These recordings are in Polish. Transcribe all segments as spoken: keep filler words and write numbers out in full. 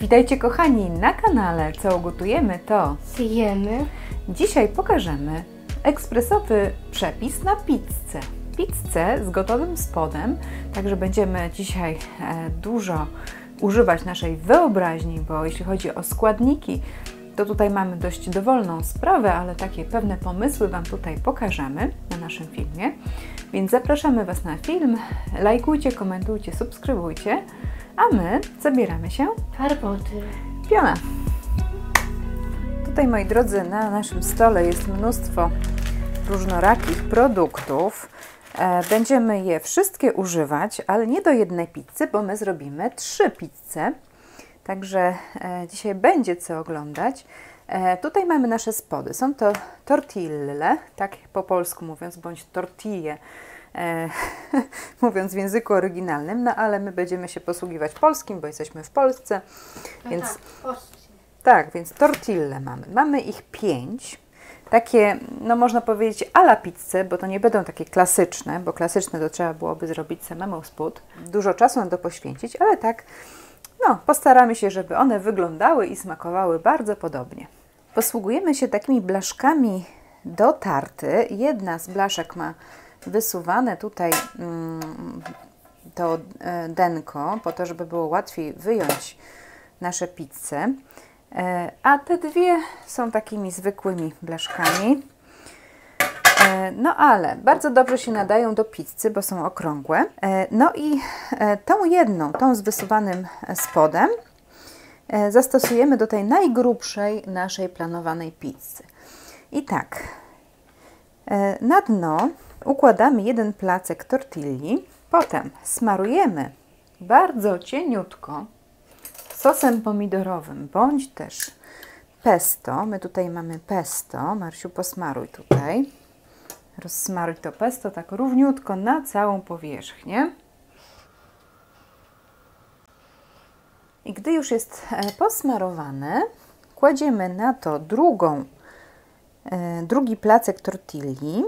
Witajcie kochani na kanale Co ugotujemy to Zjemy. Dzisiaj pokażemy ekspresowy przepis na pizzę. Pizzę z gotowym spodem, także będziemy dzisiaj e, dużo używać naszej wyobraźni, bo jeśli chodzi o składniki, to tutaj mamy dość dowolną sprawę, ale takie pewne pomysły Wam tutaj pokażemy na naszym filmie. Więc zapraszamy Was na film, lajkujcie, komentujcie, subskrybujcie, a my zabieramy się do roboty. Piona! Tutaj, moi drodzy, na naszym stole jest mnóstwo różnorakich produktów. Będziemy je wszystkie używać, ale nie do jednej pizzy, bo my zrobimy trzy pizze. Także dzisiaj będzie co oglądać. Tutaj mamy nasze spody. Są to tortille, tak po polsku mówiąc, bądź tortille, e, mówiąc w języku oryginalnym, no ale my będziemy się posługiwać polskim, bo jesteśmy w Polsce. No więc tak, polskie. Tak, więc tortille mamy. Mamy ich pięć. Takie, no można powiedzieć, a la pizzę, bo to nie będą takie klasyczne, bo klasyczne to trzeba byłoby zrobić samemu spód. Dużo czasu na to poświęcić, ale tak, no, postaramy się, żeby one wyglądały i smakowały bardzo podobnie. Posługujemy się takimi blaszkami do tarty. Jedna z blaszek ma wysuwane tutaj mm, to e, denko, po to, żeby było łatwiej wyjąć nasze pizze. E, a te dwie są takimi zwykłymi blaszkami. E, no ale bardzo dobrze się nadają do pizzy, bo są okrągłe. E, no i e, tą jedną, tą z wysuwanym spodem, e, zastosujemy do tej najgrubszej naszej planowanej pizzy. I tak, e, na dno układamy jeden placek tortilli, potem smarujemy bardzo cieniutko sosem pomidorowym, bądź też pesto. My tutaj mamy pesto. Marsiu, posmaruj tutaj. Rozsmaruj to pesto tak równiutko na całą powierzchnię. I gdy już jest posmarowane, kładziemy na to drugą, drugi placek tortilli.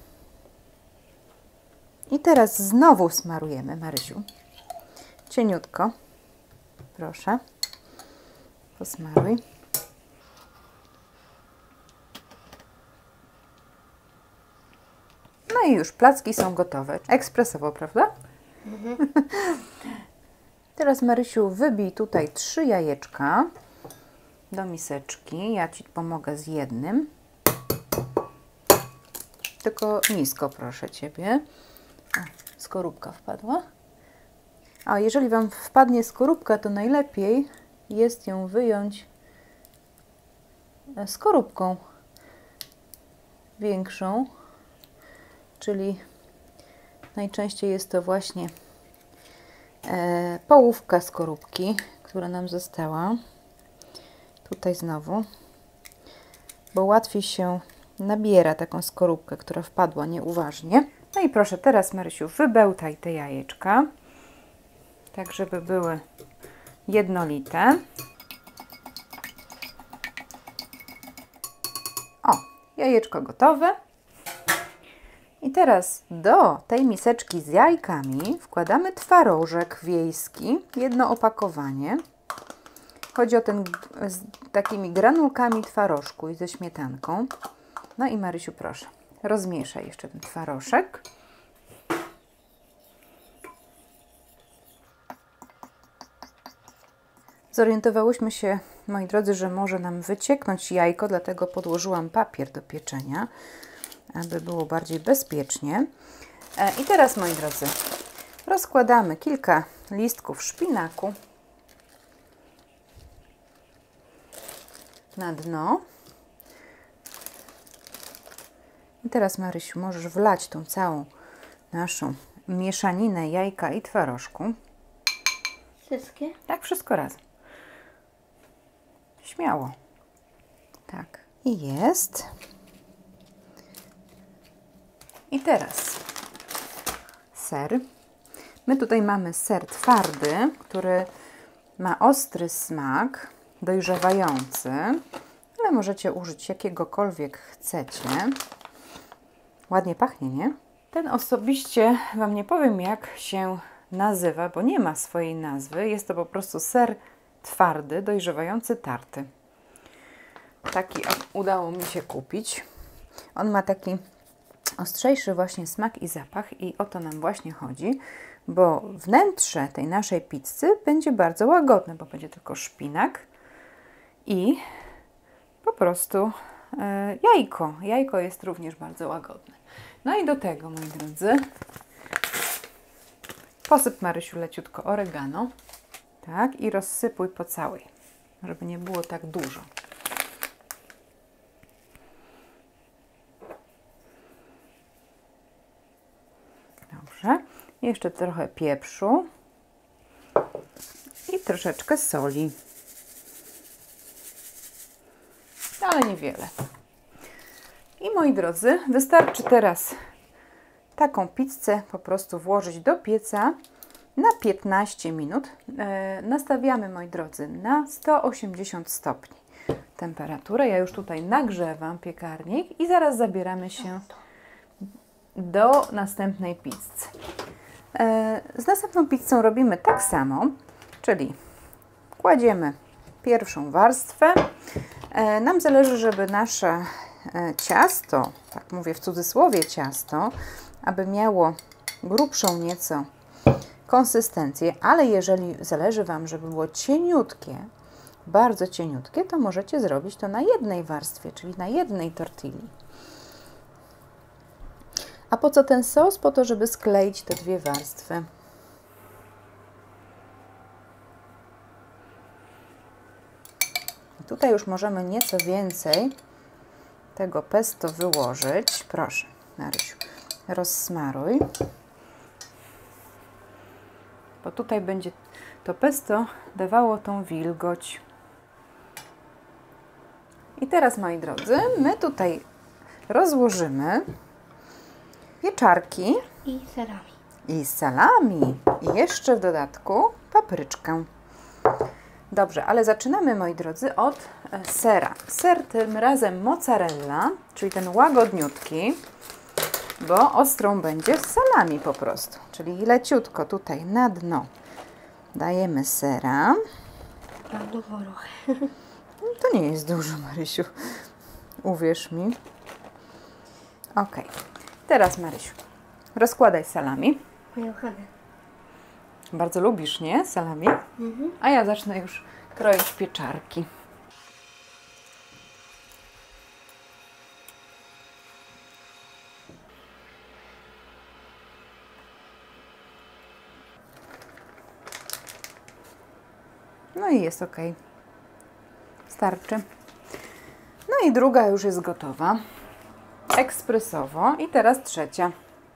I teraz znowu smarujemy, Marysiu. Cieniutko. Proszę. Posmaruj. No i już placki są gotowe. Ekspresowo, prawda? Mhm. Teraz, Marysiu, wybij tutaj trzy jajeczka do miseczki. Ja Ci pomogę z jednym. Tylko nisko, proszę Ciebie. O, skorupka wpadła. A jeżeli Wam wpadnie skorupka, to najlepiej jest ją wyjąć skorupką większą, czyli najczęściej jest to właśnie e, połówka skorupki, która nam została. Tutaj znowu, bo łatwiej się nabiera taką skorupkę, która wpadła nieuważnie. No i proszę, teraz, Marysiu, wybełtaj te jajeczka, tak żeby były jednolite. O, jajeczko gotowe. I teraz do tej miseczki z jajkami wkładamy twarożek wiejski, jedno opakowanie. Chodzi o ten z takimi granulkami twarożku i ze śmietanką. No i Marysiu, proszę, rozmieszaj jeszcze ten twarożek. Zorientowałyśmy się, moi drodzy, że może nam wycieknąć jajko, dlatego podłożyłam papier do pieczenia, aby było bardziej bezpiecznie. I teraz, moi drodzy, rozkładamy kilka listków szpinaku na dno. I teraz, Marysiu, możesz wlać tą całą naszą mieszaninę jajka i twarożku. Wszystkie? Tak, wszystko razem. Śmiało. Tak. I jest. I teraz ser. My tutaj mamy ser twardy, który ma ostry smak, dojrzewający, ale możecie użyć jakiegokolwiek chcecie. Ładnie pachnie, nie? Ten osobiście Wam nie powiem, jak się nazywa, bo nie ma swojej nazwy. Jest to po prostu ser twardy, dojrzewający tarty. Taki udało mi się kupić. On ma taki ostrzejszy właśnie smak i zapach i o to nam właśnie chodzi, bo wnętrze tej naszej pizzy będzie bardzo łagodne, bo będzie tylko szpinak i po prostu e, jajko. Jajko jest również bardzo łagodne. No i do tego, moi drodzy, posyp, Marysiu, leciutko oregano, tak, i rozsypuj po całej, żeby nie było tak dużo. Dobrze. Jeszcze trochę pieprzu i troszeczkę soli, ale niewiele. I moi drodzy, wystarczy teraz taką pizzę po prostu włożyć do pieca na piętnaście minut. E, nastawiamy, moi drodzy, na sto osiemdziesiąt stopni temperaturę. Ja już tutaj nagrzewam piekarnik i zaraz zabieramy się do następnej pizzy. E, z następną pizzą robimy tak samo, czyli kładziemy pierwszą warstwę. E, nam zależy, żeby nasze e, ciasto, tak mówię w cudzysłowie ciasto, aby miało grubszą nieco konsystencję, ale jeżeli zależy Wam, żeby było cieniutkie, bardzo cieniutkie, to możecie zrobić to na jednej warstwie, czyli na jednej tortilli. A po co ten sos? Po to, żeby skleić te dwie warstwy. I tutaj już możemy nieco więcej tego pesto wyłożyć. Proszę, Marysiu, rozsmaruj. Bo tutaj będzie to pesto dawało tą wilgoć. I teraz, moi drodzy, my tutaj rozłożymy pieczarki I serami. i salami i jeszcze w dodatku papryczkę. Dobrze, ale zaczynamy, moi drodzy, od sera. Ser tym razem mozzarella, czyli ten łagodniutki, bo ostrą będzie z salami po prostu. Czyli leciutko tutaj na dno dajemy sera. Mam dużo trochę. To nie jest dużo, Marysiu. Uwierz mi. Ok. Teraz, Marysiu, rozkładaj salami. Moja kochana. Bardzo lubisz, nie? Salami? Mhm. A ja zacznę już kroić pieczarki. No i jest ok. Starczy. No i druga już jest gotowa. Ekspresowo. I teraz trzecia.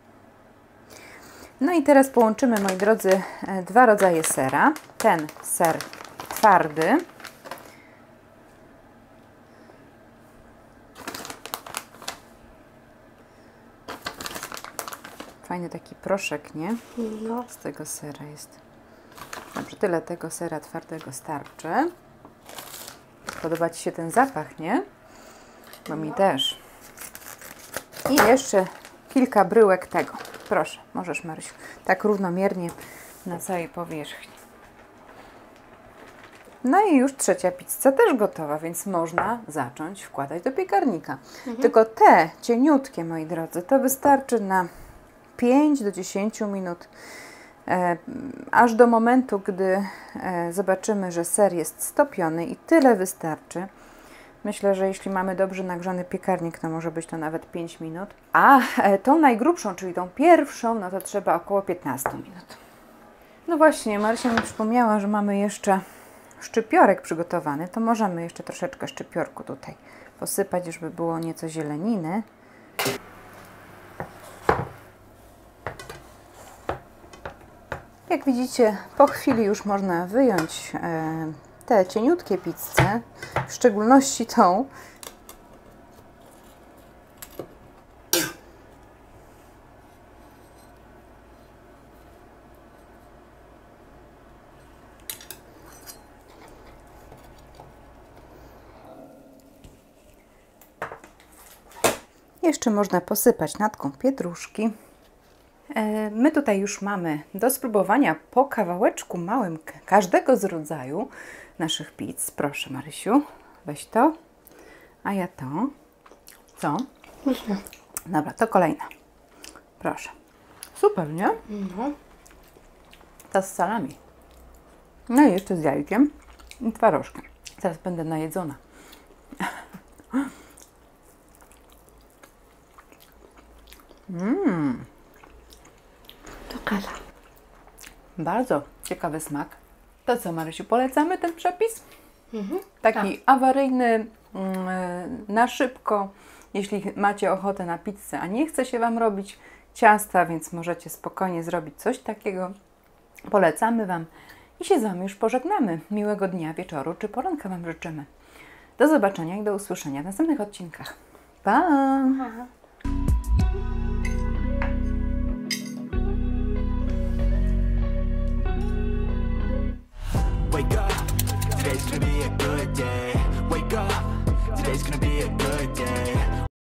No i teraz połączymy, moi drodzy, dwa rodzaje sera. Ten ser twardy. Fajny taki proszek, nie? No. Z tego sera jest. Dobrze, tyle tego sera twardego starczy. Podoba Ci się ten zapach, nie? Bo mi też. I jeszcze kilka bryłek tego. Proszę, możesz, Marysiu, tak równomiernie na całej powierzchni. No i już trzecia pizza też gotowa, więc można zacząć wkładać do piekarnika. Mhm. Tylko te cieniutkie, moi drodzy, to wystarczy na pięć do dziesięciu minut. E, aż do momentu, gdy e, zobaczymy, że ser jest stopiony i tyle wystarczy. Myślę, że jeśli mamy dobrze nagrzany piekarnik, to może być to nawet pięć minut. A e, tą najgrubszą, czyli tą pierwszą, no to trzeba około piętnaście minut. No właśnie, Marysia mi przypomniała, że mamy jeszcze szczypiorek przygotowany. To możemy jeszcze troszeczkę szczypiorku tutaj posypać, żeby było nieco zieleniny. Jak widzicie, po chwili już można wyjąć e, te cieniutkie pizze, w szczególności tą. Jeszcze można posypać natką pietruszki. My tutaj już mamy do spróbowania po kawałeczku małym każdego z rodzaju. naszych pizz. Proszę, Marysiu, weź to, a ja to. Co? Pyszne. Dobra, to kolejna. Proszę. Super, nie? No. Ta z salami. No i jeszcze z jajkiem i twarożkiem. Teraz będę najedzona. Mmm. To kara. Bardzo ciekawy smak. To co, Marysiu, polecamy ten przepis? Mhm. Taki Tak. awaryjny, mm, na szybko. Jeśli macie ochotę na pizzę, a nie chce się Wam robić ciasta, więc możecie spokojnie zrobić coś takiego. Polecamy Wam i się z Wami już pożegnamy. Miłego dnia, wieczoru czy poranka Wam życzymy. Do zobaczenia i do usłyszenia w następnych odcinkach. Pa! Aha. Wake up, today's gonna be a good day.